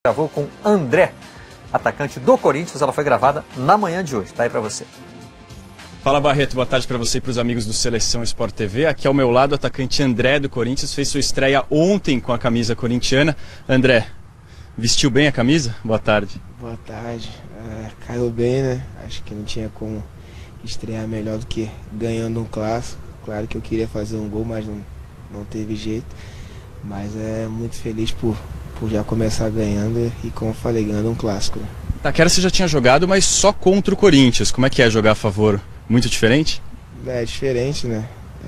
Gravou com André, atacante do Corinthians. Ela foi gravada na manhã de hoje, tá aí pra você. Fala, Barreto, boa tarde para você e para os amigos do Seleção Sport TV. Aqui ao meu lado, o atacante André do Corinthians fez sua estreia ontem com a camisa corintiana. André, vestiu bem a camisa? Boa tarde. Boa tarde. Caiu bem, né? Acho que não tinha como estrear melhor do que ganhando um clássico. Claro que eu queria fazer um gol, mas não teve jeito. Mas muito feliz por já começar ganhando e, como eu falei, ganhando um clássico. Né? Taquera você já tinha jogado, mas só contra o Corinthians. Como é que é jogar a favor? Muito diferente? É diferente, né?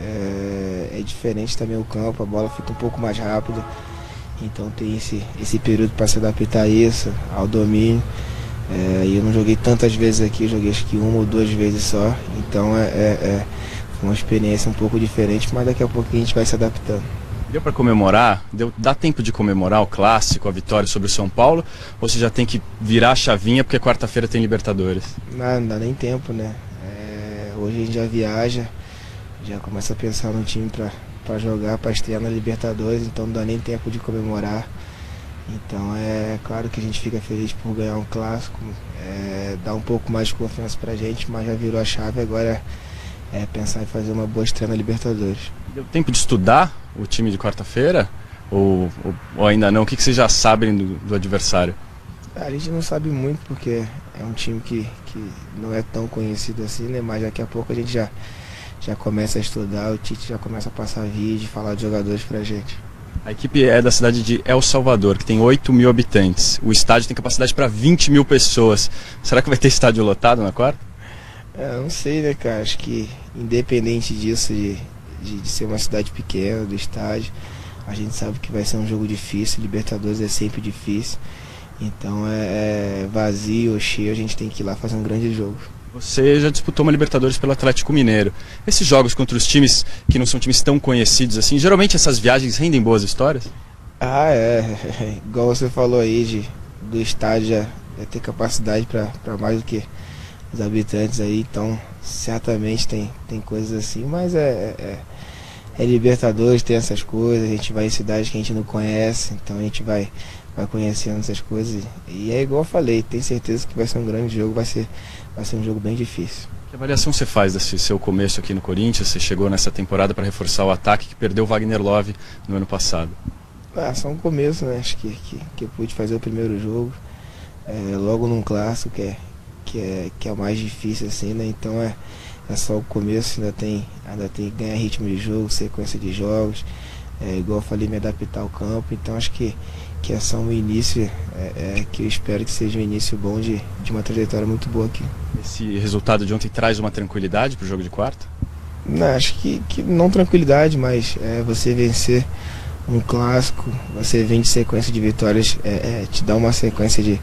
É diferente também o campo, a bola fica um pouco mais rápida. Então tem esse período para se adaptar a isso, ao domínio. Eu não joguei tantas vezes aqui, joguei acho que uma ou duas vezes só. Então foi uma experiência um pouco diferente, mas daqui a pouco a gente vai se adaptando. Deu para comemorar? Dá tempo de comemorar o clássico, a vitória sobre o São Paulo? Ou você já tem que virar a chavinha porque quarta-feira tem Libertadores? Não dá nem tempo, né? Hoje a gente já viaja, já começa a pensar no time para jogar, para estrear na Libertadores, então não dá nem tempo de comemorar. Então é claro que a gente fica feliz por ganhar um clássico, dá um pouco mais de confiança pra gente, mas já virou a chave, agora é pensar em fazer uma boa estreia na Libertadores. Deu tempo de estudar o time de quarta-feira? Ou ainda não? O que vocês já sabem do adversário? A gente não sabe muito porque é um time que não é tão conhecido assim, né? Mas daqui a pouco a gente já começa a estudar, o Tite já começa a passar vídeo, falar de jogadores pra gente. A equipe é da cidade de El Salvador, que tem 8.000 habitantes. O estádio tem capacidade para 20.000 pessoas. Será que vai ter estádio lotado na quarta? Não sei, né, cara? Acho que independente disso, de ser uma cidade pequena, do estádio, a gente sabe que vai ser um jogo difícil. Libertadores é sempre difícil. Então vazio ou cheio, a gente tem que ir lá fazer um grande jogo. Você já disputou uma Libertadores pelo Atlético Mineiro. Esses jogos contra os times que não são times tão conhecidos assim, geralmente essas viagens rendem boas histórias? Igual você falou aí, do estádio já ter capacidade para mais do que os habitantes aí, então certamente tem coisas assim, mas é Libertadores, tem essas coisas, a gente vai em cidades que a gente não conhece, então a gente vai conhecendo essas coisas e é igual eu falei, tenho certeza que vai ser um grande jogo, vai ser um jogo bem difícil. Que avaliação você faz desse seu começo aqui no Corinthians? Você chegou nessa temporada para reforçar o ataque que perdeu o Wagner Love no ano passado. Só um começo, né? Acho que eu pude fazer o primeiro jogo logo num clássico que é o mais difícil assim, né? Então é só o começo, ainda tem que ganhar ritmo de jogo, sequência de jogos, igual eu falei, me adaptar ao campo, então acho que é só um início, que eu espero que seja um início bom de uma trajetória muito boa aqui. Esse resultado de ontem traz uma tranquilidade para o jogo de quarta? Não, acho que não tranquilidade, mas você vencer um clássico, você vem de sequência de vitórias, te dá uma sequência de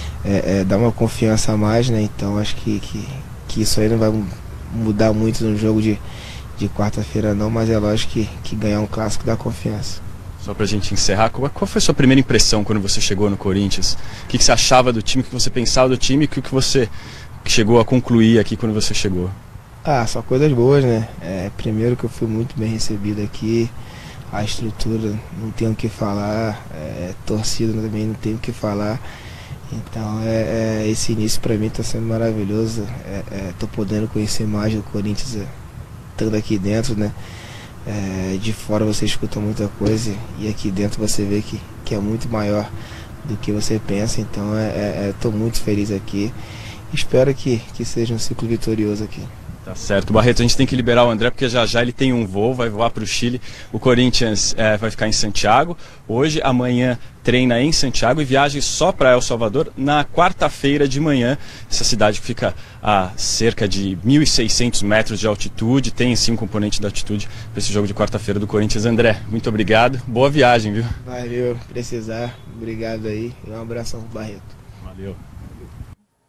dá uma confiança a mais, né? Então acho que isso aí não vai mudar muito no jogo de quarta-feira não, mas é lógico que ganhar um clássico dá confiança. Só pra gente encerrar, qual foi a sua primeira impressão quando você chegou no Corinthians? O que você achava do time, o que você pensava do time e o que você chegou a concluir aqui quando você chegou? Só coisas boas, né? Primeiro que eu fui muito bem recebido aqui, a estrutura não tenho o que falar, torcida também não tenho o que falar. Então esse início para mim está sendo maravilhoso, tô podendo conhecer mais do Corinthians estando aqui dentro, né? De fora você escuta muita coisa e aqui dentro você vê que é muito maior do que você pensa, então tô muito feliz aqui, espero que seja um ciclo vitorioso aqui. Tá certo, Barreto, a gente tem que liberar o André porque já ele tem um voo, vai voar para o Chile. O Corinthians vai ficar em Santiago hoje, amanhã treina em Santiago e viaja só para El Salvador na quarta-feira de manhã. Essa cidade fica a cerca de 1.600 metros de altitude, tem sim um componente da altitude para esse jogo de quarta-feira do Corinthians. André, muito obrigado, boa viagem, viu? Valeu, precisar, obrigado aí e um abração pro Barreto. Valeu.